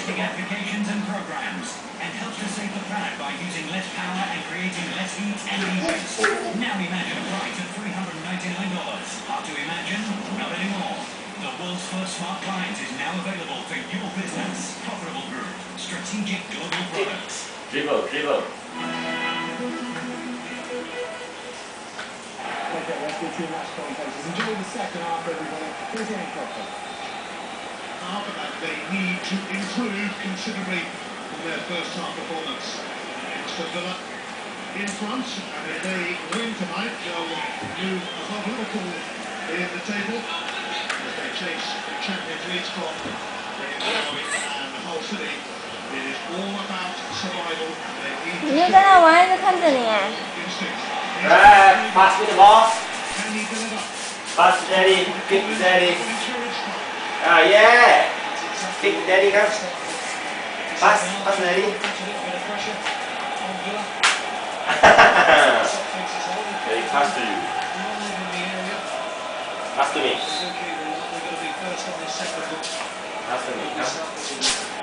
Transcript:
existing applications and programs and helps to save the planet by using less power and creating less heat and waste. Now imagine a price of $399. Hard to imagine? Not anymore. The world's first smart client is now available for your business. Profitable Group. Strategic Global Products. Dribble. Okay, let's get to your match commentators. Enjoy the second half, everybody. Here's Ian Cropper. After that, they need to improve considerably from their first half performance. Aston Villa in front, and if they win tonight, they'll move above Liverpool in the table as they chase the Champions League spot in Norwich and the whole city. It is all about survival. They need to 你就在那玩，就看着你。 Right, pass me the ball. Can he deliver? Pass to Daddy. Kick to Daddy. Ah, yeah. Kick to Daddy, go. Pass to Daddy. Okay, pass to you. Pass to me. Pass to me. Come.